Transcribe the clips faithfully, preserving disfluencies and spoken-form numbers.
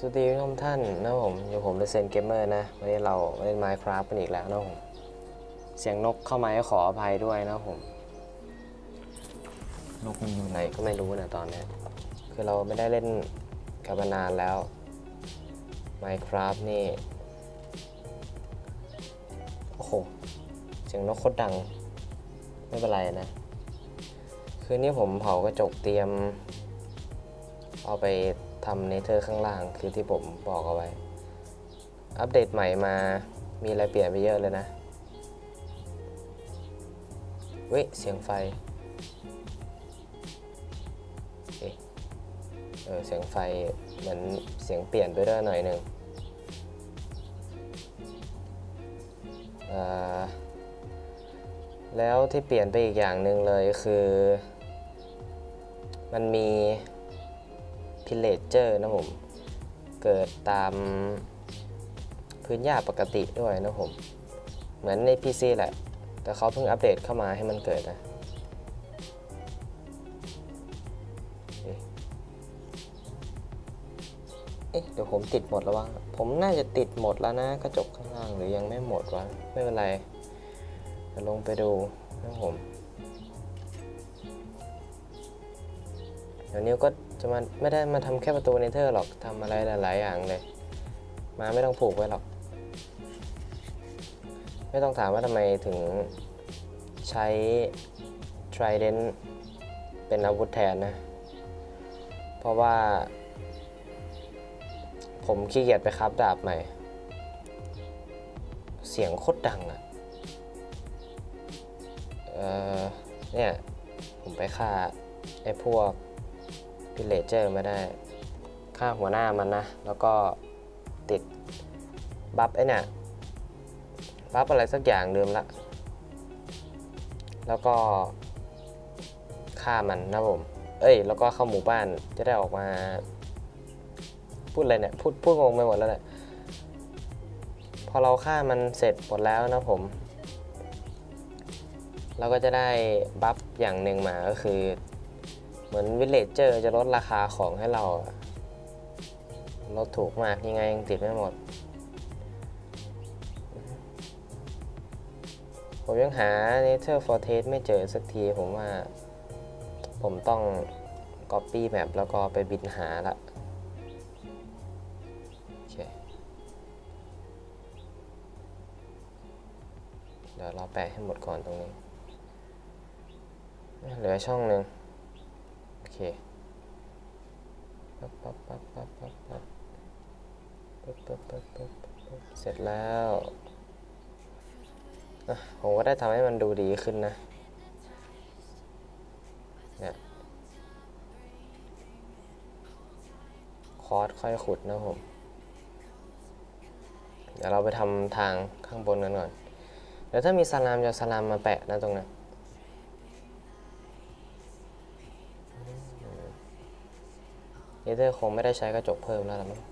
สวัสดีทุกท่านนะผมอยู่ผมเลเซนเกมเมอร์นะวันนี้เราเล่น Minecraft กันอีกแล้วนะผมเสียงนกเข้ามาขออภัยด้วยนะผมนกมันอยู่ไหนก็ไม่รู้นะตอนนี้คือเราไม่ได้เล่นกันมานานแล้ว Minecraft นี่โอ้โหเสียงนกโคตรดังไม่เป็นไรนะคืนนี้ผมเผากระจกเตรียมเอาไปทำเนเธอร์ข้างล่างคือที่ผมบอกเอาไว้อัปเดตใหม่มามีอะไรเปลี่ยนไปเยอะเลยนะเว้ยเสียงไฟเออเสียงไฟเหมือนเสียงเปลี่ยนไปด้วยหน่อยหนึ่งแล้วที่เปลี่ยนไปอีกอย่างหนึ่งเลยคือมันมีพิเลเจอร์นะผมเกิดตามพื้นหญ้าปกติด้วยนะผมเหมือนใน พี ซี แหละแต่เขาเพิ่งอัปเดตเข้ามาให้มันเกิดนะเอ๊ะเดี๋ยวผมติดหมดแล้ววะผมน่าจะติดหมดแล้วนะกระจกข้างล่างหรือยังไม่หมดวะไม่เป็นไรจะลงไปดูนะผมเดี๋ยวนี้ก็จะมาไม่ได้มาทำแค่ประตูเนเธอร์หรอกทำอะไรหลายๆอย่างเลยมาไม่ต้องผูกไว้หรอกไม่ต้องถามว่าทำไมถึงใช้ Trident เป็นอาวุธแทนนะเพราะว่าผมขี้เกียจไปคราฟดาบใหม่เสียงโคตรดังอ่ะเออเนี่ยผมไปฆ่าไอ้พวกพิเลเจอร์ไม่ได้ฆ่าหัวหน้ามันนะแล้วก็ติดบัฟไอ้เนี่ยบัฟอะไรสักอย่างลืมละแล้วก็ฆ่ามันนะผมเอ้ยแล้วก็เข้าหมู่บ้านจะได้ออกมาพูดอะไรเนี่ยพูดพูดงงไปหมดแล้วเนี่ยพอเราฆ่ามันเสร็จหมดแล้วนะผมเราก็จะได้บัฟอย่างหนึ่งมาก็คือเหมือนวิลเลจเจอร์จะลดราคาของให้เราลดถูกมากยังไงยังติดไม่หมดผมยังหา Nether Fortress ไม่เจอสักทีผมว่าผมต้อง Copy Map แล้วก็ไปบินหาละโอเคเดี๋ยวเราแปะให้หมดก่อนตรงนี้เหลือช่องหนึ่งโอเคปั๊บปั๊บปั๊บปั๊บปั๊บปั๊บปั๊บปั๊บปั๊บปั๊บปั๊บเสร็จแล้วผมก็ได้ทำให้มันดูดีขึ้นนะเนี่ยคอร์สค่อยขุดนะผมเดี๋ยวเราไปทำทางข้างบนกันก่อนเดี๋ยวถ้ามีสลามจะสลามมาแปะนะตรงนั้นเนเธอร์คงไม่ได้ใช้กระจกเพิ่มแล้วมั้ง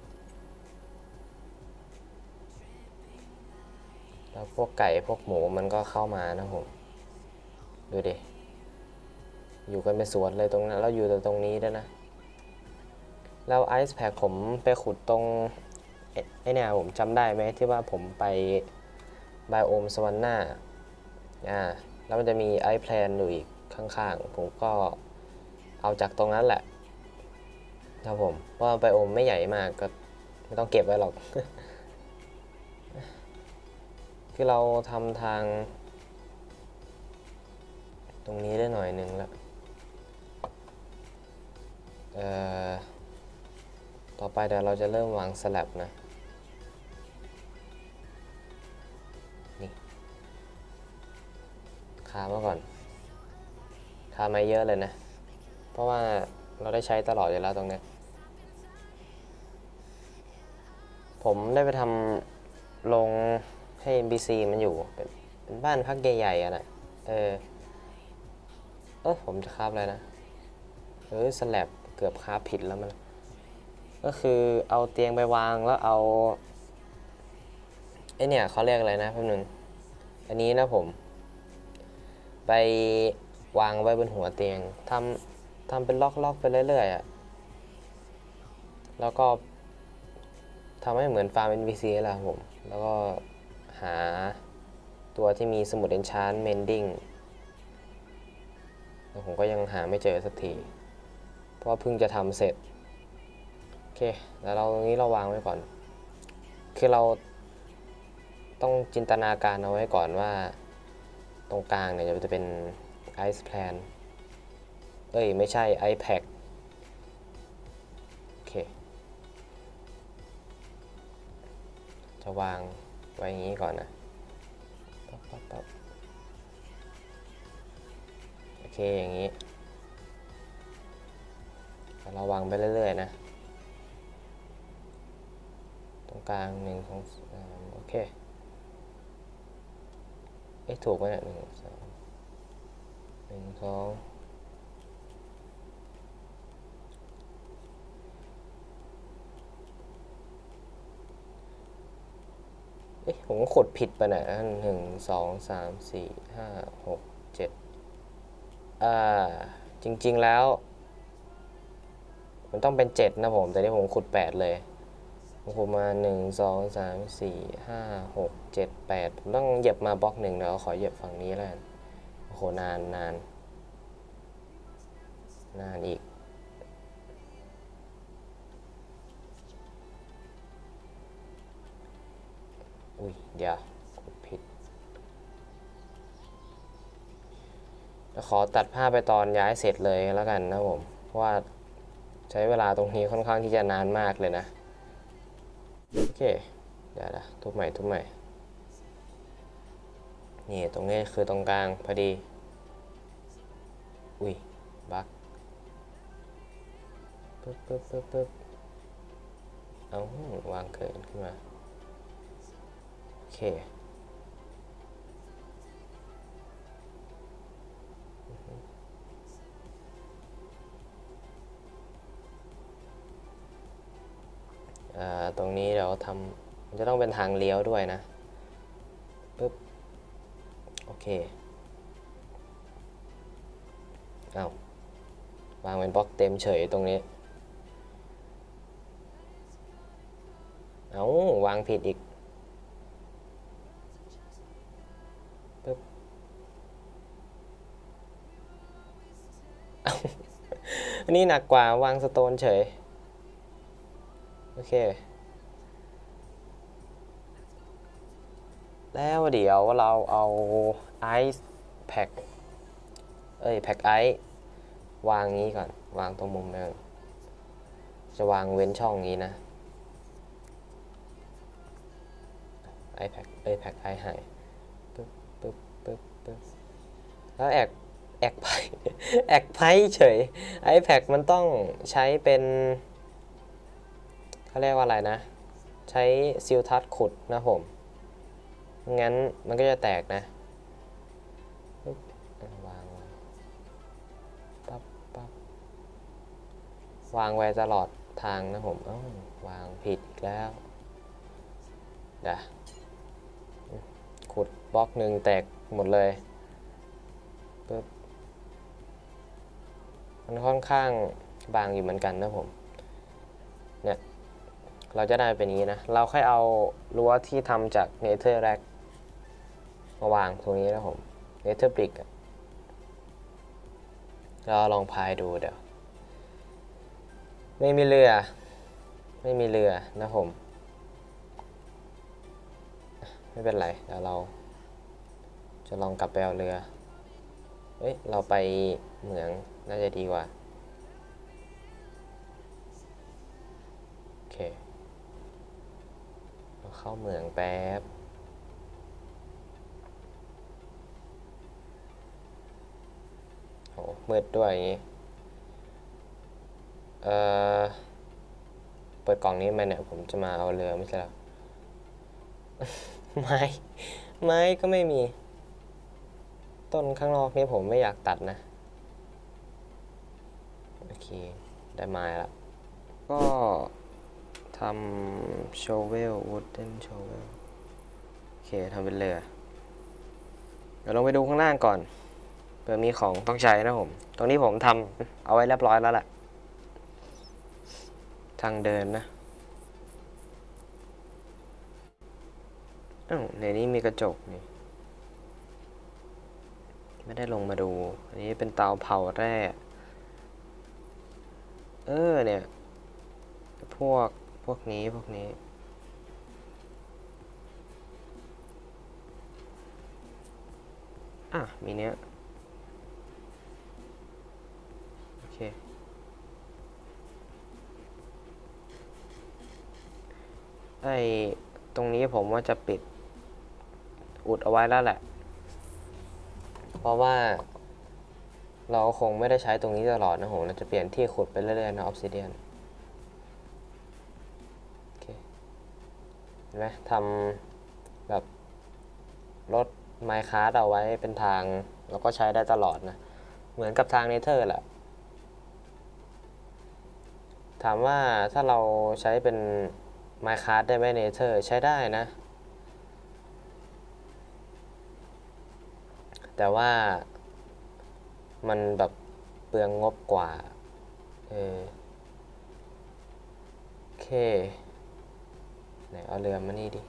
แล้วพวกไก่พวกหมูมันก็เข้ามานะผมดูดิอยู่กันเป็นสวนเลยตรงนั้นแล้วอยู่ตรงนี้ด้วยนะแล้วไอซ์แพคผมไปขุดตรงไอเนี่ยผมจำได้ไหมที่ว่าผมไปไบโอมสวรรค์หน้าอ่าแล้วมันจะมีไอซ์แพลนอยู่อีกข้างๆผมก็เอาจากตรงนั้นแหละครับผมว่าไบโอมไม่ใหญ่มากก็ไม่ต้องเก็บไว้หรอก คือเราทำทางตรงนี้ได้หน่อยนึงแล้วเอ่อต่อไปเดี๋ยวเราจะเริ่มวางสแลบนะนี่คามาก่อนคามาเยอะเลยนะเพราะว่าเราได้ใช้ตลอดอยู่แล้วตรงนี้ผมได้ไปทำลงให้ เอ็น พี ซี มันอยู่เป็นเป็นบ้านพักใหญ่ๆอ่ะนะเออเออผมจะคราฟอะไรนะเออสแลบเกือบคราฟผิดแล้วมันก็คือเอาเตียงไปวางแล้วเอาไอเนี่ยเขาเรียกอะไรนะแป๊บนึงอันนี้นะผมไปวางไว้บนหัวเตียงทำทำเป็นล็อกๆไปเรื่อยๆอ่ะแล้วก็ทำให้เหมือนฟาร์ม เอ็น พี ซี แหละครับผมแล้วก็หาตัวที่มีสมุด Enchant Mending แต่ผมก็ยังหาไม่เจอสักทีเพราะว่าเพิ่งจะทำเสร็จโอเคแล้วเราตรงนี้เราวางไว้ก่อนคือเราต้องจินตนาการเอาไว้ก่อนว่าตรงกลางเนี่ยจะเป็น Ice Plan เอ้ยไม่ใช่ Ice Pack โอเคจะวางไว้อย่างนี้ก่อนนะปั๊บปั๊บปั๊บโอเคอย่างนี้เราวางไปเรื่อยๆนะตรงกลางหนึ่งสองสามโอเคเอ๊ะถูกไหมเนี่ยหนึ่งสองหนึ่งสองเอ๊ะผมก็กดผิดไปไหนนะหนึ่งสองสามสี่ห้าหกเจ็ดอ่าจริงๆแล้วมันต้องเป็นเจ็ดนะผมแต่ที่ผมขุดแปดเลยผมขุดมาหนึ่งสองสามสี่ห้าหกเจ็ดแปดผมต้องเหยียบมาบล็อกหนึ่งเดี๋ยวขอเหยียบฝั่งนี้แล้วโอ้โหนานนานนานอีกอุ้ยเดี๋ยวกดผิดขอตัดภาพไปตอนย้ายเสร็จเลยแล้วกันนะผมเพราะว่าใช้เวลาตรงนี้ค่อนข้างที่จะนานมากเลยนะโอเคเดี๋ยวนะทุบใหม่ทุบใหม่นี่ตรงนี้คือตรงกลางพอดีอุ้ยบั๊กปึ๊บปึ๊บปึ๊บปึ๊บเอาวางเกินขึ้นมาโอเคตรงนี้เราทำมันจะต้องเป็นทางเลี้ยวด้วยนะปึ๊บโอเคเอาวางเป็นบล็อกเต็มเฉยตรงนี้เอาวางผิดอีกปึ๊บเอาอันนี้หนักกว่าวางสโตนเฉยโอเคแล้วเดี๋ยวเราเอาไอซ์แพ็คเอ้ยแพ็คไอซ์วางงี้ก่อนวางตรงมุมนั้นจะวางเว้นช่องนี้นะไอแพ็คเอ้ยแพ็คไอซ์หายปึ๊บปึ๊บปึ๊บปึ๊บแล้วแอกแอกไพ่แอกไพ่เฉยไอแพ็คมันต้องใช้เป็นเขาเรียกว่าอะไรนะใช้ซิลทัชขุดนะผมงั้นมันก็จะแตกนะวางปั๊บปั๊บวางไว้ตลอดทางนะผมเอ้าวางผิดอีกแล้วเดี๋ยวขุดบล็อกหนึ่งแตกหมดเลยปึ๊บมันค่อนข้างบางอยู่เหมือนกันนะผมเนี่ยเราจะได้เป็นอย่างนี้นะเราค่อยเอารั้วที่ทำจากเนเธอร์แร็กมาวางตรงนี้นะผมเนเธอร์บริกเราลองพายดูเดี๋ยวไม่มีเรือไม่มีเรือนะผมไม่เป็นไรเดี๋ยวเราจะลองกลับไปเอาเรือเฮ้ยเราไปเหมืองน่าจะดีกว่าโอเคเราเข้าเหมืองแป๊บโหมืดด้วยอย่างนี้เอ่อเปิดกล่องนี้มาเนี่ยผมจะมาเอาเรือไม่ใช่หรอ ไม้ไม้ก็ไม่มีต้นข้างนอกนี่ผมไม่อยากตัดนะโอเคได้ไม้แล้วก็ทำโชเวลวูดเดนโชเวลโอเคทำเป็นเรือเดี๋ยวลงไปดูข้างล่างก่อนเผื่อมีของต้องใช้นะผมตรงนี้ผมทำเอาไว้เรียบร้อยแล้วแหละทางเดินนะอ้าวในนี้มีกระจกนี่ไม่ได้ลงมาดูอันนี้เป็นเตาเผาแร่เออเนี่ยพวกพวกนี้พวกนี้อ่ะมีเนี้ยโอเคไอตรงนี้ผมว่าจะปิดอุดเอาไว้แล้วแหละเพราะว่าเราคงไม่ได้ใช้ตรงนี้ตลอดนะผมเราจะเปลี่ยนที่ขุดไปเรื่อยๆนะออฟซิเดียนโอเคเห็นไหมทำแบบรถไมค์คาร์ดเอาไว้เป็นทางแล้วก็ใช้ได้ตลอดนะเหมือนกับทางเนเธอร์แหละถามว่าถ้าเราใช้เป็นไมค์คาร์ดได้ไหมเนเธอร์ใช้ได้นะแต่ว่ามันแบบเปลืองงบกว่าเออโอเคไหนเอาเรือมานี่ดิ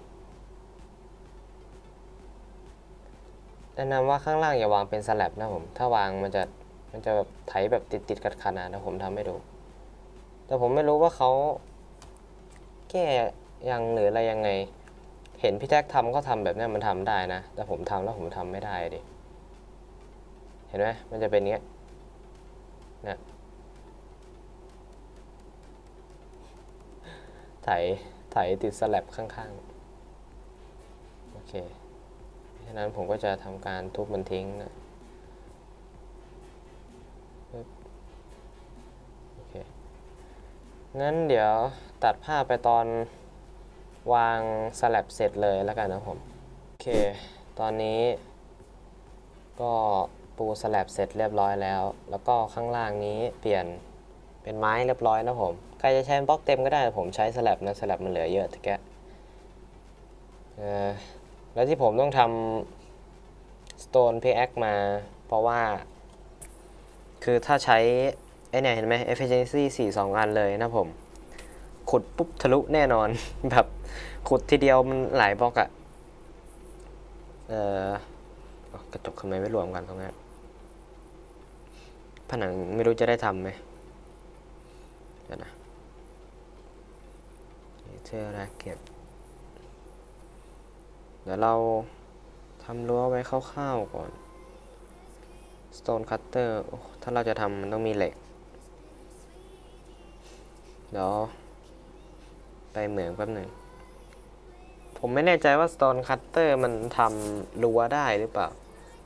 แนะนำว่าข้างล่างอย่าวางเป็นสแลบนะผมถ้าวางมันจะมันจะแบบไถแบบติดติดขัดขัดนะผมทำให้ดูแต่ผมไม่รู้ว่าเขาแก้ยังหรืออะไรยังไงเห็นพี่แท็กทำก็ทำแบบนี้มันทำได้นะแต่ผมทำแล้วผมทำไม่ได้ดิเห็นไหมมันจะเป็นเงี้ยนะไถไถติดสแลบข้างๆโอเคฉะนั้นผมก็จะทำการทุบมันทิ้งนะโอเคงั้นเดี๋ยวตัดภาพไปตอนวางสแลบเสร็จเลยแล้วกันนะผมโอเคตอนนี้ก็ปูสแลบเสร็จเรียบร้อยแล้วแล้วก็ข้างล่างนี้เปลี่ยนเป็นไม้เรียบร้อยนะผมใครจะใช้บล็อกเต็มก็ได้ผมใช้สแลบนะสแลบมันเหลือเยอะทีแกเออแล้วที่ผมต้องทำ Stone Pickaxe มาเพราะว่าคือถ้าใช้ไอเนี่ยเห็นไหม Efficiency สี่สองอันเลยนะผมขุดปุ๊บทะลุแน่นอน แบบขุดทีเดียวมันหลายบล็อกอะเออกระจกทำไมไม่รวมกันตรงนี้ผนังไม่รู้จะได้ทำไหมเดี๋ยวนะเทอร์แรกเก็บเดี๋ยวเราทำรั้วไว้คร่าวๆก่อน Stone Cutter ถ้าเราจะทำมันต้องมีเหล็กเดี๋ยวไปเหมืองแป๊บหนึ่งผมไม่แน่ใจว่า Stone Cutter มันทำรั้วได้หรือเปล่า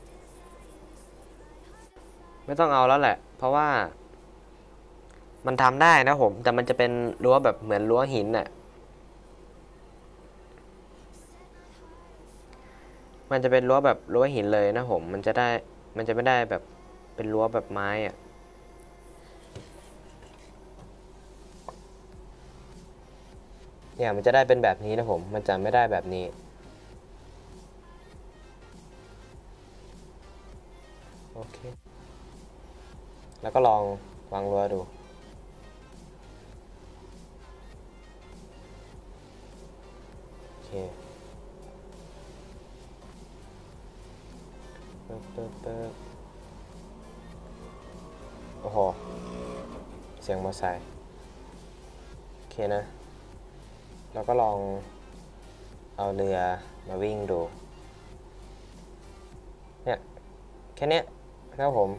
ไม่ต้องเอาแล้วแหละเพราะว่ามันทำได้นะผมแต่มันจะเป็นรั้วแบบเหมือนรั้วหินน่ะมันจะเป็นรั้วแบบรั้วหินเลยนะผมมันจะได้มันจะไม่ได้แบบเป็นรั้วแบบไม้อะเนี่ยมันจะได้เป็นแบบนี้นะผมมันจะไม่ได้แบบนี้โอเคแล้วก็ลองวางรั้วดูโอเคปึ๊บปึ๊บปึ๊บโอ้โหเสียงมอเตอร์ไซค์โอเคนะแล้วก็ลองเอาเรือมาวิ่งดูเนี่ยแค่นี้นะครับผม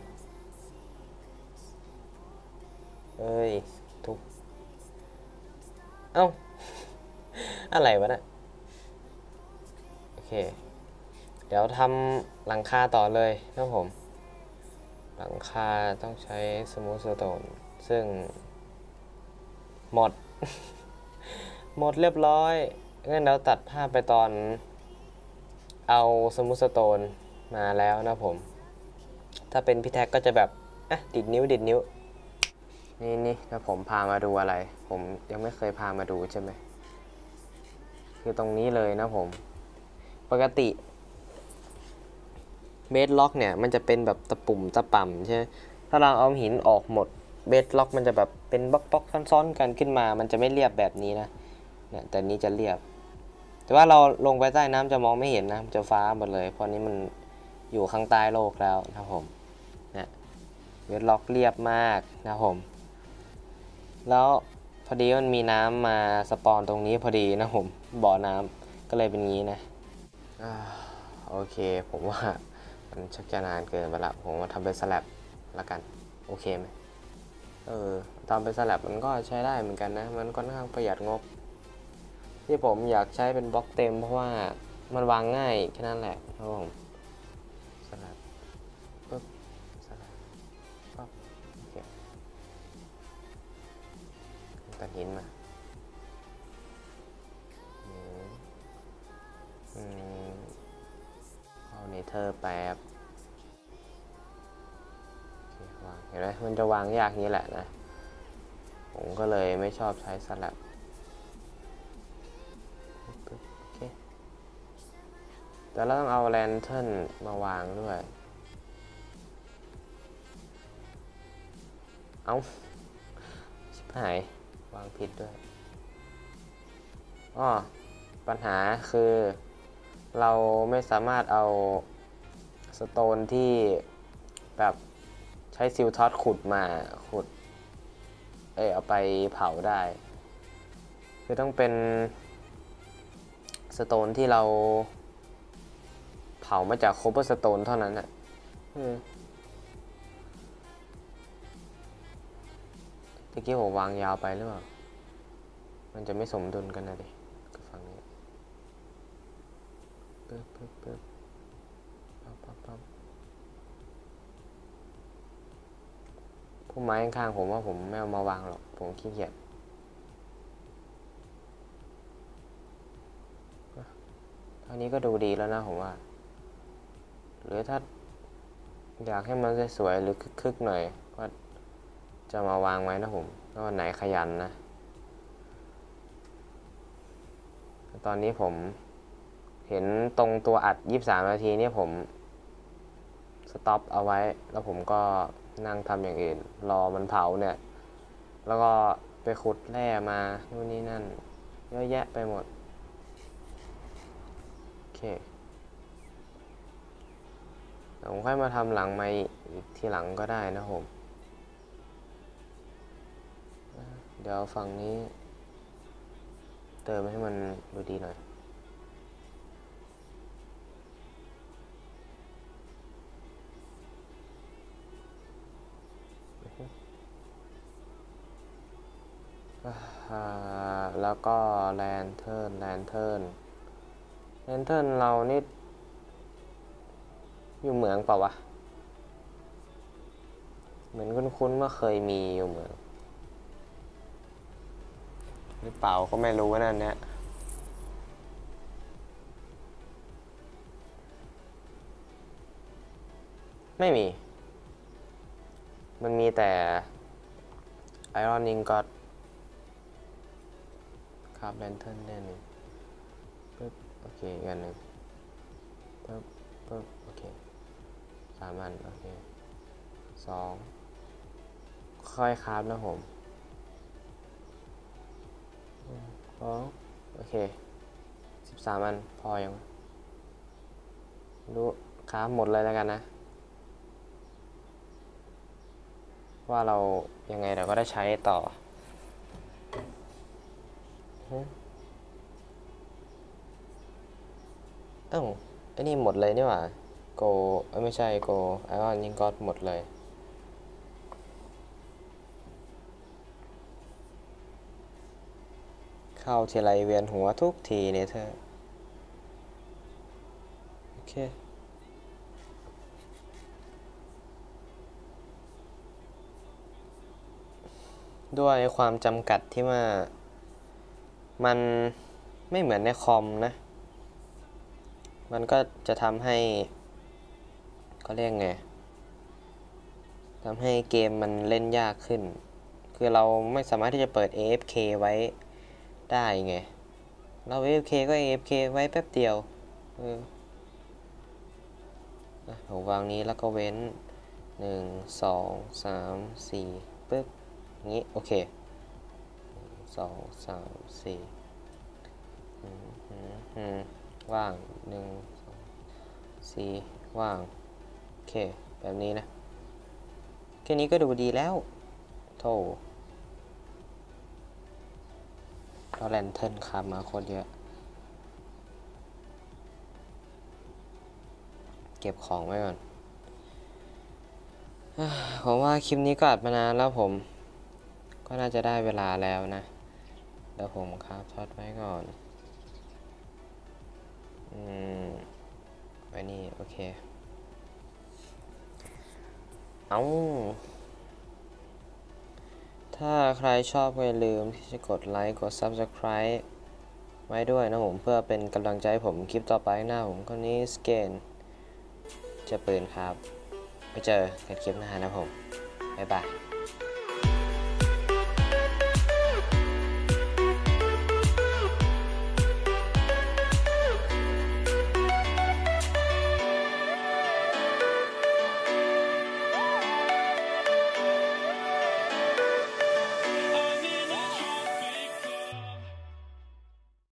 เอ้ยทุกเอ้า อะไรวะนะโอเคเดี๋ยวทำหลังคาต่อเลยนะครับผมหลังคาต้องใช้สมูทสโตนซึ่งหมด หมดเรียบร้อยงั้นเราตัดภาพไปตอนเอาสมูทสโตนมาแล้วนะผมถ้าเป็นพี่แท็กก็จะแบบอ่ะดิดนิ้วดิดนิ้วนี่นี่ถ้าผมพามาดูอะไรผมยังไม่เคยพามาดูใช่ไหมคือตรงนี้เลยนะผมปกติเบสล็อกเนี่ยมันจะเป็นแบบตะปุ่มตะป่ำใช่ไหมถ้าเราเอาหินออกหมดเบสล็อกมันจะแบบเป็นบล็อกๆซ้อนๆกันขึ้นมามันจะไม่เรียบแบบนี้นะเนี่ยแต่นี้จะเรียบแต่ว่าเราลงไปใต้น้ำจะมองไม่เห็นนะจะฟ้าหมดเลยเพราะนี้มันอยู่ข้างใต้โลกแล้วนะครับผมเนี่ยเวทล็อกเรียบมากนะครับผมแล้วพอดีมันมีน้ำมาสปอนตรงนี้พอดีนะผมบ่อน้ำก็เลยเป็นงี้นะโอเคผมว่ามันชักจะนานเกินไปละผมมาทำเป็นสลับละกันโอเคไหมเออทำเป็นสลับมันก็ใช้ได้เหมือนกันนะมันค่อนข้างประหยัดงบที่ผมอยากใช้เป็นบล็อกเต็มเพราะว่ามันวางง่ายแค่นั้นแหละครับผมสลับปึ๊บสลับปั๊บโอเคตัดหินมาอืมเอาเนเธอร์แป๊บวางเห็นไหมมันจะวางยากนี้แหละนะผมก็เลยไม่ชอบใช้สลับโอเคแต่เราต้องเอาแลนเทิร์นมาวางด้วยเอาชิบหายวางผิดด้วยอ้อปัญหาคือเราไม่สามารถเอาสโตนที่แบบใช้ซิลท็อตขุดมาขุดเออเอาไปเผาได้คือต้องเป็นสโตนที่เราเผามาจากโคเปอร์สโตนเท่านั้นอ่ะเมื่อกี้ผมวางยาวไปหรือเปล่ามันจะไม่สมดุลกันนะดิกับฝั่งนี้ปึ๊บปึ๊บปึ๊บปั๊บปั๊บปั๊บพุ่มไม้ข้างๆผมว่าผมไม่เอามาวางหรอกผมขี้เกียจเท่านี้ก็ดูดีแล้วนะผมว่าหรือถ้าอยากให้มันสวยๆหรือคึกๆหน่อยก็จะมาวางไว้นะผมถ้าวันไหนขยันนะตอนนี้ผมเห็นตรงตัวอัดยี่สิบสามนาทีนี่ผมสต็อปเอาไว้แล้วผมก็นั่งทำอย่างอื่นรอมันเผาเนี่ยแล้วก็ไปขุดแร่มานู่นนี่นั่นเยอะแยะไปหมดโอเคผมค่อยมาทำหลังไมค์อีกทีหลังก็ได้นะผมเดี๋ยวฝั่งนี้เติมให้มันดูดีหน่อยแล้วก็แลนเทิร์นแลนเทิร์นแลนเทิร์นเรานี่อยู่เหมืองเปล่าวะเหมือนคุ้นๆว่าเคยมีอยู่เหมืองหรือเปล่าก็ไม่รู้นั่นเนี่ยไม่มีมันมีแต่ไอรอนนิงก็อดครับแลนเทิร์นแน่นึงปึ๊บโอเคกันหนึ่งปึ๊บปึ๊บโอเคสามอันโอเคสองค่อยคราฟนะผมสองโอเคสิบสามอันพอยังรู้คราฟหมดเลยแล้วกันนะว่าเรายังไงเราก็ได้ใช้ต่อเอ้าไอ้นี่หมดเลยนี่หว่าโกเอ้ยไม่ใช่โกไอรอนยิงก็หมดเลยเข้าทีไรเวียนหัวทุกทีเนี่ยเธอโอเคด้วยความจำกัดที่ว่ามันไม่เหมือนในคอมนะมันก็จะทำให้เขาเรียกไงทำให้เกมมันเล่นยากขึ้นคือเราไม่สามารถที่จะเปิด เอ เอฟ เค ไว้ได้ไงเรา เอ เอฟ เค ก็ เอ เอฟ เค ไว้แป๊บเดียวเออผมวางนี้แล้วก็เว้นหนึ่งสองสามสี่ปึ๊บงี้โอเคสองสามสี่อืมอืมอืมว่างหนึ่งสองสี่ว่างโอเคแบบนี้นะแค่นี้ก็ดูดีแล้วโธ่เราแลนเทิร์นขับมาโคตรเยอะเก็บของไว้ก่อนผมว่าคลิปนี้ก็อัดมานานแล้วผมก็น่าจะได้เวลาแล้วนะเดี๋ยวผมครับทอดไว้ก่อนอืมไว้นี่โอเคเอาถ้าใครชอบก็อย่าลืมที่จะกดไลค์กด ซับสไครบ์ ไว้ด้วยนะผมเพื่อเป็นกำลังใจให้ผมคลิปต่อไปหน้าผมคนนี้สเกนจะปืนครับไปเจอกันคลิปหน้านะผมบ๊ายบาย